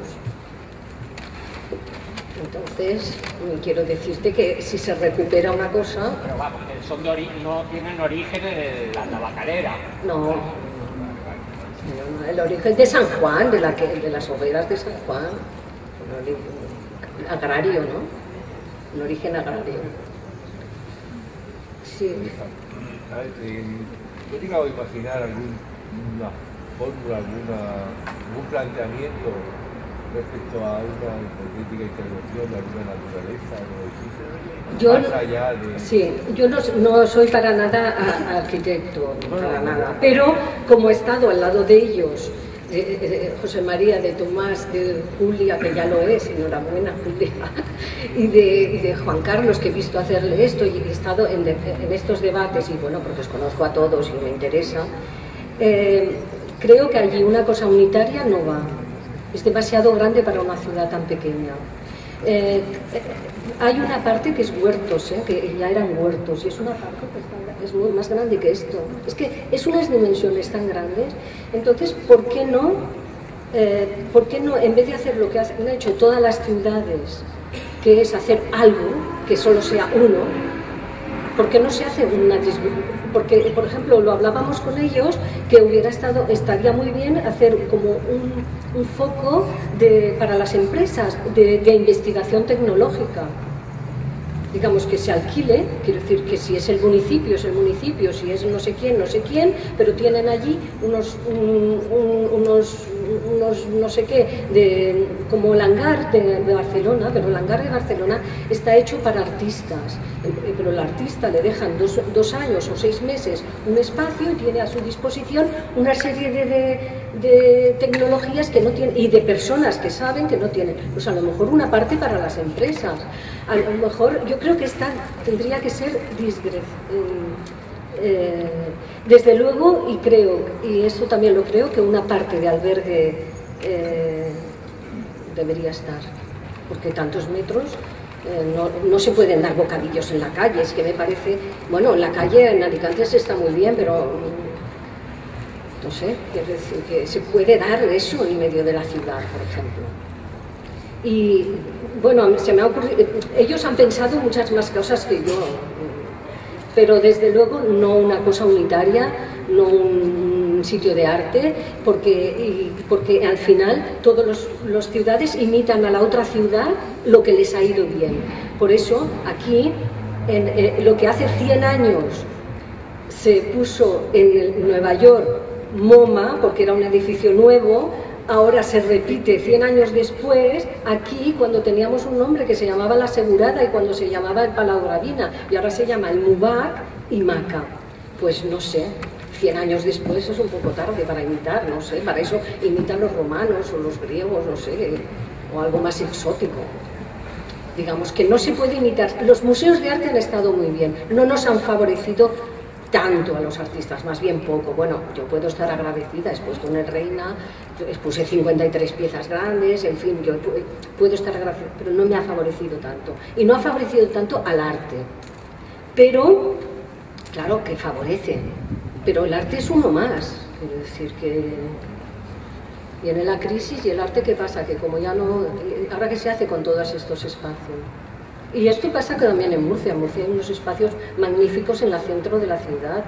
Entonces, quiero decirte que si se recupera una cosa... Pero va, porque son de ori no tienen origen de la tabacalera. No, el origen de San Juan, de, la que, de las hogueras de San Juan, un origen agrario, ¿no? Un origen agrario. Sí. A ver, eh, yo tengo que imaginar alguna fórmula, alguna, algún planteamiento respecto a una hipotética intervención de alguna naturaleza en el edificio? Yo, más allá de... Sí, yo no, no soy para nada a, arquitecto, para nada, pero como he estado al lado de ellos, de, de José María, de Tomás, de Julia, que ya lo es, enhorabuena Julia, y de, y de Juan Carlos, que he visto hacerle esto y he estado en, de, en estos debates, y bueno, porque os conozco a todos y me interesa, eh, creo que allí una cosa unitaria no va, es demasiado grande para una ciudad tan pequeña. Eh, hay una parte que es huertos, ¿eh? Que ya eran huertos, y es una parte que está, es muy más grande que esto. Es que es unas dimensiones tan grandes. Entonces, ¿por qué no? Eh, ¿Por qué no, en vez de hacer lo que han hecho todas las ciudades, que es hacer algo que solo sea uno, ¿por qué no se hace una distribución? Porque, por ejemplo, lo hablábamos con ellos, que hubiera estado, estaría muy bien hacer como un, un foco de, para las empresas de, de investigación tecnológica. Digamos, que se alquile, quiero decir que si es el municipio, es el municipio, si es no sé quién, no sé quién, pero tienen allí unos, un, un, unos, unos no sé qué, de, como el hangar de, de Barcelona, pero el hangar de Barcelona está hecho para artistas, pero el artista le dejan dos, dos años o seis meses un espacio y tiene a su disposición una serie de, de, de tecnologías que no tienen, y de personas que saben que no tienen, pues a lo mejor una parte para las empresas, a lo mejor yo creo que esta tendría que ser disgre, eh, desde luego, y creo, y esto también lo creo, que una parte de albergue eh, debería estar, porque tantos metros eh, no, no se pueden dar bocadillos en la calle, es que me parece, bueno, en la calle en Alicante se está muy bien, pero no sé, quiero decir que se puede dar eso en medio de la ciudad, por ejemplo. Y bueno, se me ha ocurrido, ellos han pensado muchas más cosas que yo, pero desde luego no una cosa unitaria, no un sitio de arte, porque, y, porque al final todas los, los ciudades imitan a la otra ciudad lo que les ha ido bien. Por eso aquí, en, en, lo que hace cien años se puso en Nueva York MoMA, porque era un edificio nuevo, ahora se repite cien años después, aquí, cuando teníamos un nombre que se llamaba La Segurada y cuando se llamaba el Palau Gravina, y ahora se llama el Mubac y Maca. Pues no sé, cien años después es un poco tarde para imitar, no sé, para eso imitan los romanos o los griegos, no sé, o algo más exótico. Digamos que no se puede imitar. Los museos de arte han estado muy bien, no nos han favorecido tanto a los artistas, más bien poco. Bueno, yo puedo estar agradecida, he expuesto en el Reina, expuse cincuenta y tres piezas grandes, en fin, yo puedo estar agradecida, pero no me ha favorecido tanto. Y no ha favorecido tanto al arte. Pero, claro que favorece, pero el arte es uno más. Quiero decir que viene la crisis y el arte, ¿qué pasa? Que como ya no... ¿Ahora qué se hace con todos estos espacios? Y esto pasa también en Murcia. En Murcia hay unos espacios magníficos en el centro de la ciudad.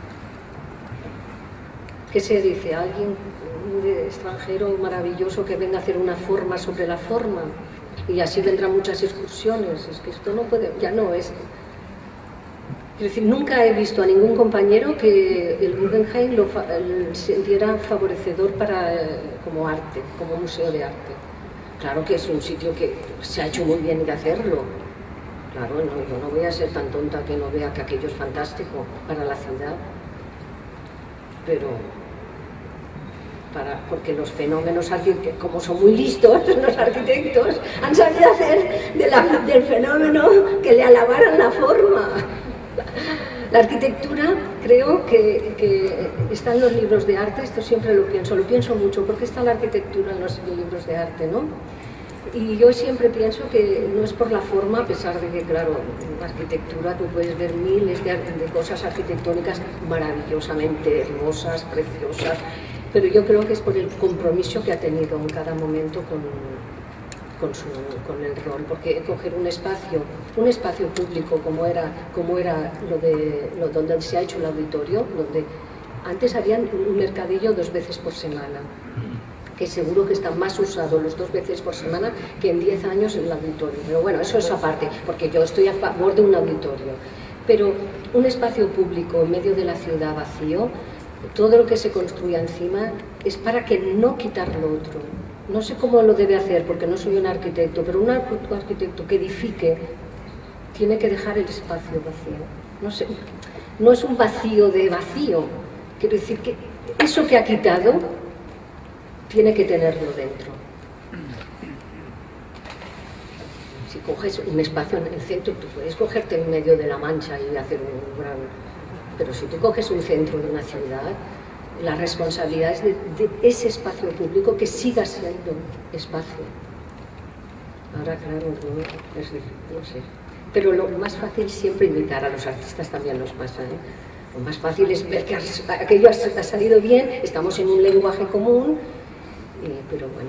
¿Qué se dice? Alguien de extranjero maravilloso que venga a hacer una forma sobre la forma, y así vendrán muchas excursiones. Es que esto no puede, ya no es. Es decir, nunca he visto a ningún compañero que el Guggenheim lo fa sintiera favorecedor para, como arte, como museo de arte. Claro que es un sitio que se ha hecho muy bien de hacerlo. Claro, no, yo no voy a ser tan tonta que no vea que aquello es fantástico para la ciudad, pero para, porque los fenómenos, como son muy listos los arquitectos, han sabido hacer de la, del fenómeno que le alabaran la forma. La arquitectura, creo que, que está en los libros de arte, esto siempre lo pienso, lo pienso mucho, porque está la arquitectura en los libros de arte, ¿no? Y yo siempre pienso que no es por la forma, a pesar de que, claro, en la arquitectura tú puedes ver miles de, de cosas arquitectónicas maravillosamente hermosas, preciosas, pero yo creo que es por el compromiso que ha tenido en cada momento con, con, su, con el rol, porque coger un espacio, un espacio público como era, como era lo de, lo, donde se ha hecho el auditorio, donde antes habían un mercadillo dos veces por semana, que seguro que está más usado los dos veces por semana que en diez años en el auditorio. Pero bueno, eso es aparte, porque yo estoy a favor de un auditorio. Pero un espacio público en medio de la ciudad vacío, todo lo que se construya encima es para que no quitar lo otro. No sé cómo lo debe hacer, porque no soy un arquitecto, pero un arquitecto que edifique tiene que dejar el espacio vacío. No sé, no es un vacío de vacío, quiero decir que eso que ha quitado tiene que tenerlo dentro. Si coges un espacio en el centro, tú puedes cogerte en medio de la Mancha y hacer un gran... Pero si tú coges un centro de una ciudad, la responsabilidad es de, de ese espacio público que siga siendo espacio. Ahora, claro, no, es difícil, no sé. Pero lo más fácil siempre invitar a los artistas, también nos pasa, ¿eh? Lo más fácil es ver que aquello ha salido bien, estamos en un lenguaje común, eh, pero bueno.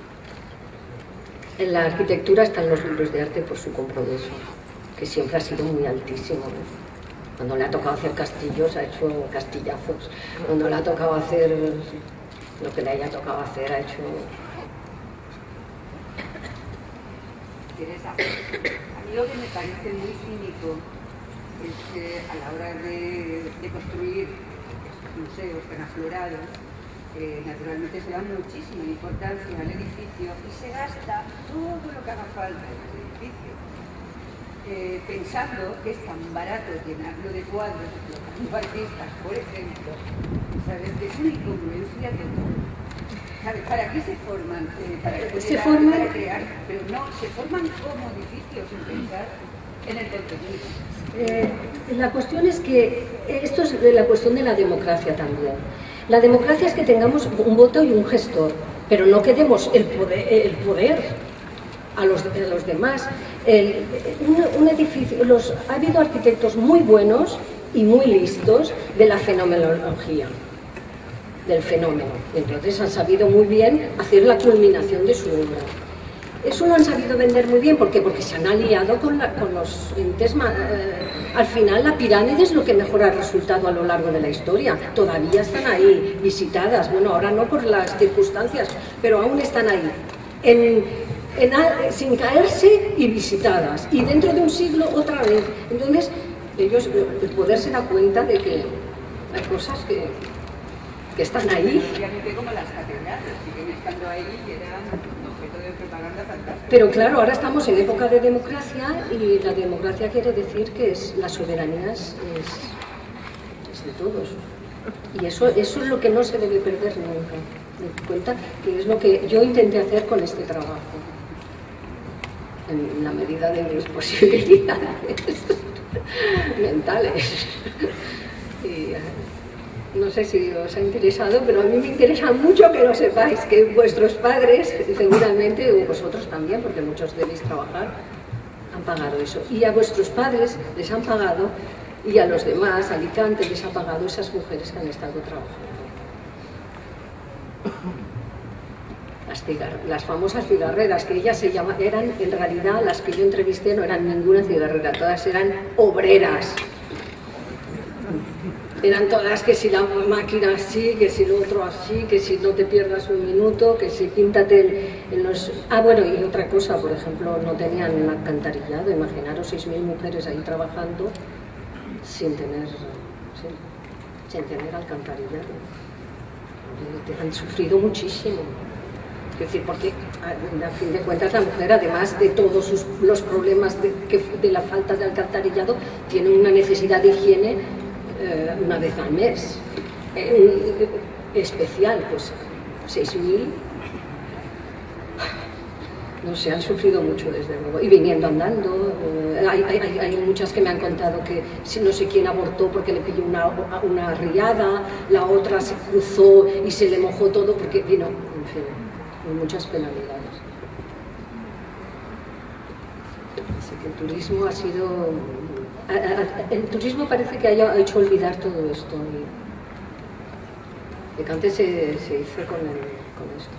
En la arquitectura están los libros de arte por su compromiso, que siempre ha sido muy altísimo, ¿no? Cuando le ha tocado hacer castillos, ha hecho castillazos. Cuando le ha tocado hacer lo que le haya tocado hacer, ha hecho... Teresa, a mí lo que me parece muy cínico es que a la hora de, de construir museos tan aflorados, eh, naturalmente se da muchísima importancia al edificio y se gasta todo lo que haga falta en el edificio. Eh, pensando que es tan barato llenarlo de cuadros, de artistas, por ejemplo, ¿sabes? Es una incongruencia total. ¿Sabes? ¿Para qué se forman? Eh, para, se para, forman... para crear, pero no, se forman como edificios sin pensar en el contenido. Eh, la cuestión es que, esto es de la cuestión de la democracia también. La democracia es que tengamos un voto y un gestor, pero no que demos el poder, el poder a los, a los demás. El, un, un edificio, los, ha habido arquitectos muy buenos y muy listos de la fenomenología, del fenómeno. Entonces han sabido muy bien hacer la culminación de su obra. Eso lo han sabido vender muy bien, ¿por qué? Porque se han aliado con, la, con los entes. Eh, al final la pirámide es lo que mejor ha resultado a lo largo de la historia. Todavía están ahí, visitadas. Bueno, ahora no por las circunstancias, pero aún están ahí. En, En, sin caerse y visitadas, y dentro de un siglo otra vez. Entonces ellos, el poder se da cuenta de que hay cosas que, que están ahí. Obviamente como las catedrales, siguen estando ahí y eran objeto de propaganda fantástica. Pero claro, ahora estamos en época de democracia y la democracia quiere decir que es, la soberanía es, es, es de todos. Y eso, eso es lo que no se debe perder nunca. Me doy cuenta que es lo que yo intenté hacer con este trabajo, en la medida de mis posibilidades mentales. Y, no sé si os ha interesado, pero a mí me interesa mucho que lo sepáis, que vuestros padres, seguramente, o vosotros también, porque muchos debéis trabajar, han pagado eso. Y a vuestros padres les han pagado, y a los demás, a Alicante, les ha pagado esas mujeres que han estado trabajando. Las, cigar las famosas cigarreras, que ellas se llaman, eran, en realidad, las que yo entrevisté no eran ninguna cigarrera, todas eran obreras. Eran todas que si la máquina así, que si lo otro así, que si no te pierdas un minuto, que si píntate en, en los... Ah, bueno, y otra cosa, por ejemplo, no tenían alcantarillado. Imaginaros seis mil mujeres ahí trabajando sin tener, sin, sin tener alcantarillado. Han sufrido muchísimo. Es decir, porque a fin de cuentas la mujer, además de todos sus, los problemas de, que, de la falta de alcantarillado, tiene una necesidad de higiene eh, una vez al mes. Eh, especial, pues seis mil, no sé, han sufrido mucho desde luego. Y viniendo andando, eh, hay, hay, hay muchas que me han contado que si no sé quién abortó porque le pilló una, una riada, la otra se cruzó y se le mojó todo porque vino, en fin. Muchas penalidades. Así que el turismo ha sido... El turismo parece que haya hecho olvidar todo esto. Y que antes se, se hizo con, el, con esto.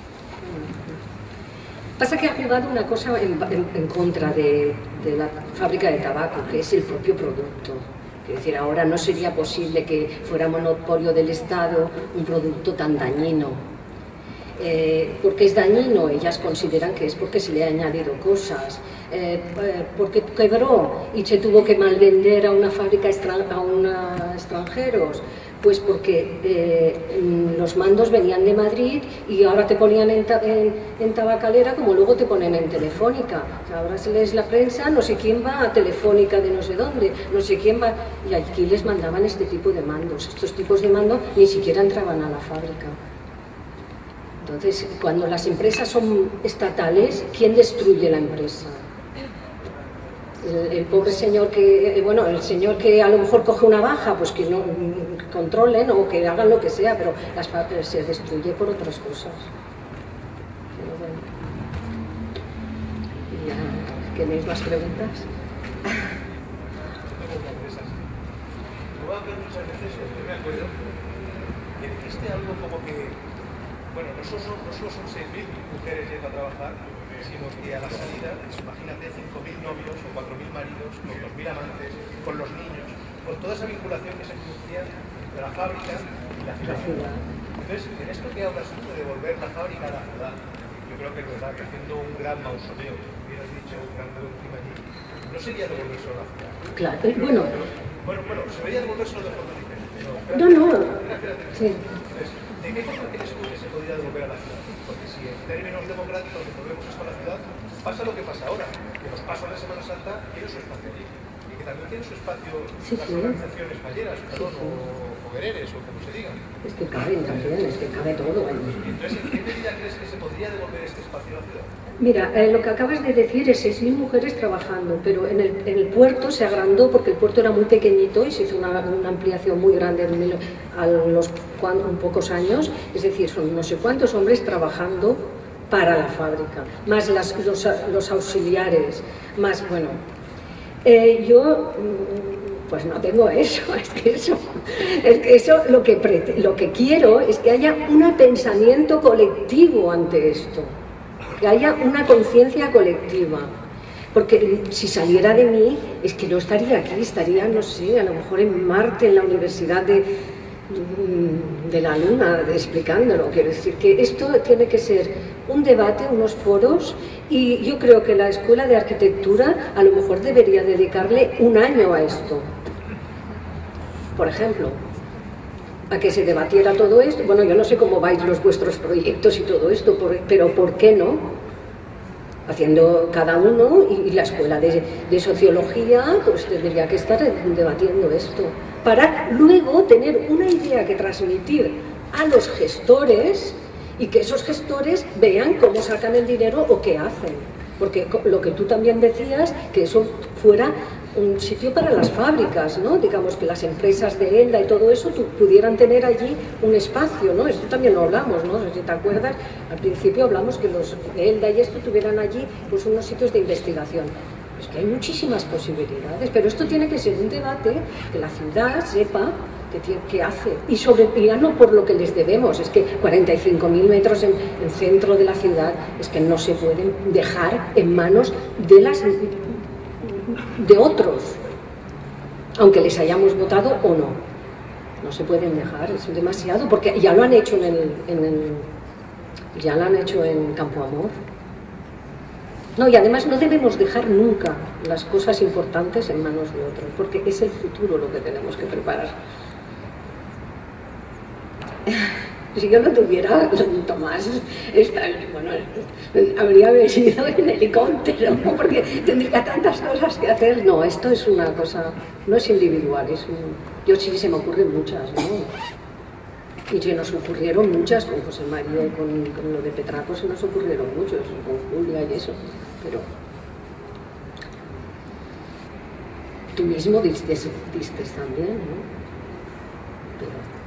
Pasa que ha jugado una cosa en, en, en contra de, de la fábrica de tabaco, que es el propio producto. Es decir, ahora no sería posible que fuera monopolio del Estado un producto tan dañino. Eh, porque es dañino, ellas consideran que es porque se le ha añadido cosas, eh, eh, porque quebró y se tuvo que malvender a una fábrica extra, a una extranjeros, Pues porque eh, los mandos venían de Madrid y ahora te ponían en, ta en, en Tabacalera como luego te ponen en Telefónica. O sea, ahora se lees la prensa, no sé quién va a Telefónica de no sé dónde, no sé quién va... Y aquí les mandaban este tipo de mandos. Estos tipos de mando ni siquiera entraban a la fábrica. Entonces, cuando las empresas son estatales, ¿quién destruye la empresa? El, el pobre señor que, bueno, el señor que a lo mejor coge una baja, pues que no que controlen o que hagan lo que sea, pero las, se destruye por otras cosas. Pero bueno. Y ya, ¿tenéis más preguntas? Muchas veces yo me acuerdo que dijiste algo como que, bueno, no solo, no solo son seis mil mujeres yendo a trabajar, sino que a la salida, imagínate, cinco mil novios o cuatro mil maridos, con dos mil amantes, con los niños, con toda esa vinculación que se producía entre la fábrica y la ciudad. Entonces, en esto que hablas tú de devolver la fábrica a la ciudad, yo creo que es verdad que haciendo un gran mausoleo, hubieras dicho un gran encima allí, no sería devolverse a la ciudad. Claro, bueno. Bueno, bueno, se vería devolverse de forma diferente. No, no. Sí. Entonces, ¿de qué forma crees tú que se podría devolver a la ciudad? Porque si en términos democráticos devolvemos esto a la ciudad, pasa lo que pasa ahora, que los pasos de Semana Santa tienen su espacio allí. Y que también tienen su espacio sí, las sí. organizaciones falleras, perdón, sí, sí. o foguereres, o como se diga. Es que caben también, es que cabe todo ahí. Entonces, ¿en qué medida crees que se podría devolver este espacio a la ciudad? Mira, eh, lo que acabas de decir es seis mil mujeres trabajando, pero en el, en el puerto se agrandó porque el puerto era muy pequeñito y se hizo una, una ampliación muy grande a los cuan, pocos años, es decir, son no sé cuántos hombres trabajando para la fábrica, más las, los, los auxiliares, más, bueno, eh, yo pues no tengo eso, es que eso, es que eso lo, que lo que quiero es que haya un pensamiento colectivo ante esto. Que haya una conciencia colectiva, porque si saliera de mí es que no estaría aquí, estaría, no sé, a lo mejor en Marte, en la Universidad de, de la Luna, de, explicándolo. Quiero decir que esto tiene que ser un debate, unos foros, y yo creo que la Escuela de Arquitectura a lo mejor debería dedicarle un año a esto, por ejemplo, a que se debatiera todo esto. Bueno, yo no sé cómo vais los vuestros proyectos y todo esto, pero ¿por qué no? Haciendo cada uno, y, y la escuela de, de sociología pues tendría que estar debatiendo esto, para luego tener una idea que transmitir a los gestores y que esos gestores vean cómo sacan el dinero o qué hacen. Porque lo que tú también decías, que eso fuera un sitio para las fábricas, ¿no? Digamos que las empresas de Elda y todo eso pudieran tener allí un espacio, ¿no? Esto también lo hablamos, ¿no? Si te acuerdas, al principio hablamos que los de Elda y esto tuvieran allí pues unos sitios de investigación. Es que hay muchísimas posibilidades, pero esto tiene que ser un debate que la ciudad sepa qué hace, y sobre ya no por lo que les debemos, es que cuarenta y cinco mil metros en el centro de la ciudad es que no se pueden dejar en manos de las de otros, aunque les hayamos votado o no, no se pueden dejar, es demasiado, porque ya lo han hecho en el, en el ya lo han hecho en Campo Amor. No, y además no debemos dejar nunca las cosas importantes en manos de otros, porque es el futuro lo que tenemos que preparar. Si yo no tuviera, Tomás, esta, bueno, habría venido en helicóptero, ¿no? Porque tendría tantas cosas que hacer. No, esto es una cosa, no es individual, es un, yo sí se me ocurren muchas, ¿no? Y se nos ocurrieron muchas, con José María y con, con lo de Petraco se nos ocurrieron muchos, con Julia y eso, pero tú mismo diste, diste también, ¿no? Pero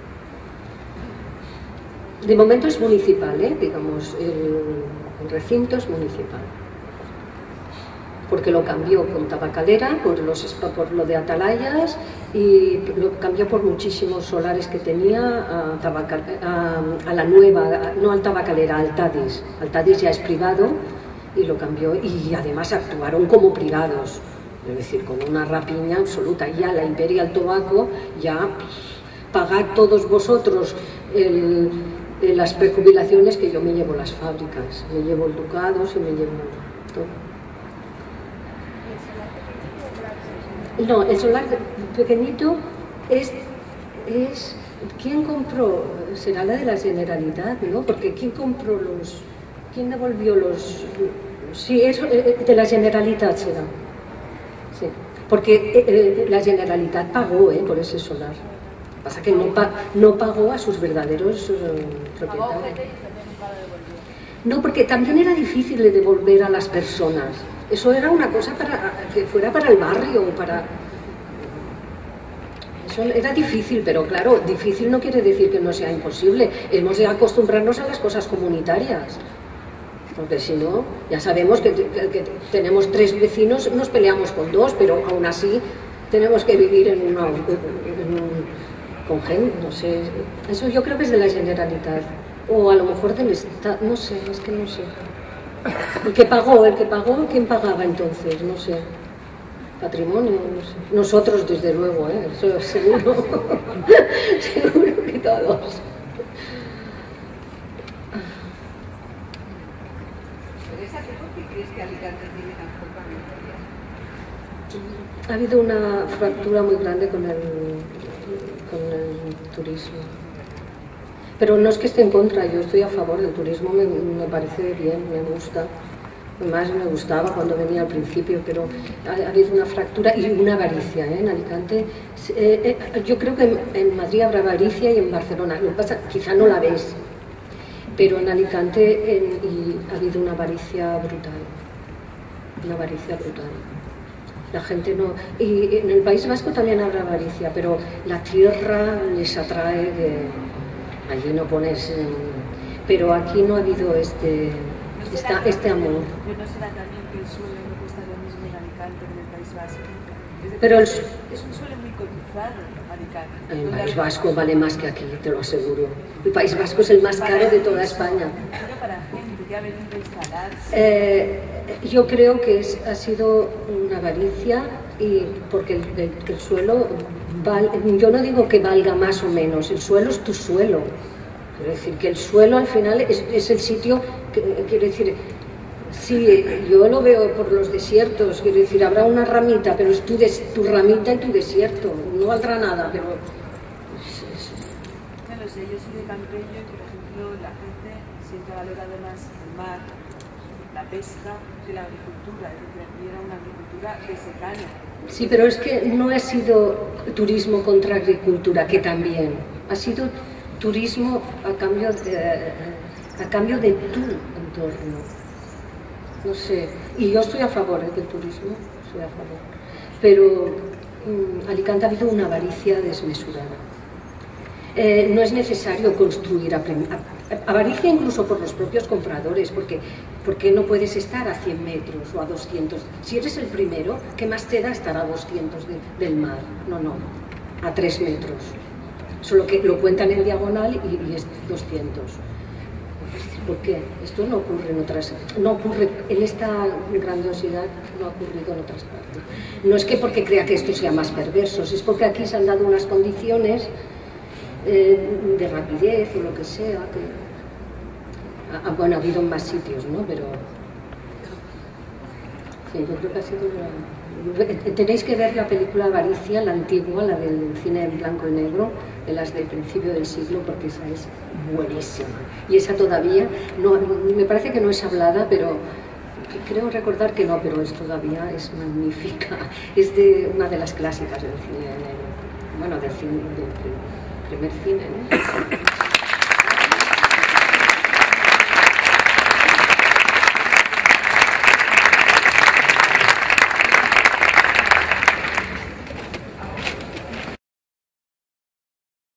de momento es municipal, ¿eh? Digamos, el, el recinto es municipal, porque lo cambió con Tabacalera, por, los, por lo de Atalayas, y lo cambió por muchísimos solares que tenía a, Tabacal, a, a la nueva, no al Tabacalera, al Tadis. Al Tadis ya es privado y lo cambió, y además actuaron como privados, es decir, con una rapiña absoluta. Ya la Imperial Tobacco, ya pagad todos vosotros el... las prejubilaciones, que yo me llevo las fábricas, me llevo el ducados y me llevo todo. No, el solar pequeñito es es... ¿Quién compró? Será la de la Generalitat, ¿no? Porque ¿quién compró los... ¿Quién devolvió los...? Sí, eso, de la Generalitat será. Sí. Porque eh, la Generalitat pagó eh, por ese solar. Pasa que no, pa no pagó a sus verdaderos eh, propietarios. No, porque también era difícil de devolver a las personas. Eso era una cosa para que fuera para el barrio, para... Eso era difícil, pero claro, difícil no quiere decir que no sea imposible. Hemos de acostumbrarnos a las cosas comunitarias. Porque si no, ya sabemos que, que, que tenemos tres vecinos, nos peleamos con dos, pero aún así tenemos que vivir en, una, en un con gente, no sé. Eso yo creo que es de la Generalitat. O a lo mejor del Estado, no sé, es que no sé. El que pagó, el que pagó, ¿quién pagaba entonces? No sé. Patrimonio, no sé. Nosotros, desde luego, ¿eh? Eso seguro. Seguro que todos. ¿Crees que Alicante tiene tan poca memoria? Ha habido una fractura muy grande con el, con el turismo. Pero no es que esté en contra, yo estoy a favor del turismo, me, me parece bien, me gusta. Además me gustaba cuando venía al principio, pero ha, ha habido una fractura y una avaricia ¿eh? En Alicante. Eh, eh, yo creo que en, en Madrid habrá avaricia y en Barcelona. Lo que pasa, quizá no la ves. Pero en Alicante en, y ha habido una avaricia brutal, una avaricia brutal. La gente no... Y en el País Vasco también habrá avaricia, pero la tierra les atrae, de, allí no pones... Eh, pero aquí no ha habido este, ¿No esta, este amor. Pero no será también que el suelo no cuesta lo mismo en Alicante que en el País Vasco. Es decir, Pero el, es un suelo muy cotizado, Alicante. el País Vasco vale más que aquí, te lo aseguro. El País Vasco es el más caro de toda España. Pero para gente que ha venido a instalarse. Eh, yo creo que es, ha sido una avaricia y porque el, el, el suelo, val, yo no digo que valga más o menos, el suelo es tu suelo. Quiero decir que el suelo al final es, es el sitio, que, quiero decir, sí, yo lo veo por los desiertos, quiero decir, habrá una ramita, pero es tu, des, tu ramita y tu desierto, no valdrá nada, pero... Es, es... No lo sé, yo soy de Campeño y, por ejemplo, la gente siempre ha valorado más el mar, la pesca, que la agricultura, es decir, aquí era una agricultura de secano. Sí, pero es que no ha sido turismo contra agricultura, que también, ha sido turismo a cambio de, a cambio de tu entorno. No sé, y yo estoy a favor ¿eh? del turismo, estoy a favor, pero mmm, Alicante ha habido una avaricia desmesurada. Eh, no es necesario construir a, a, avaricia incluso por los propios compradores, porque, porque no puedes estar a cien metros o a doscientos. Si eres el primero, ¿qué más te da estar a doscientos de, del mar? No, no, a tres metros. Solo que lo cuentan en diagonal y, y es doscientos. ¿Por qué? Esto no ocurre en otras, no ocurre en esta grandiosidad, no ha ocurrido en otras partes. No es que porque crea que esto sea más perverso, es porque aquí se han dado unas condiciones eh, de rapidez o lo que sea, que ah, bueno, ha habido en más sitios, ¿no? Pero sí, yo creo que ha sido una... Tenéis que ver la película Avaricia, la antigua, la del cine en blanco y negro, de las del principio del siglo, porque esa es buenísima. Y esa todavía, no, me parece que no es hablada, pero creo recordar que no, pero es todavía es magnífica. Es de una de las clásicas del cine negro, bueno, del, cine, del primer cine, ¿no?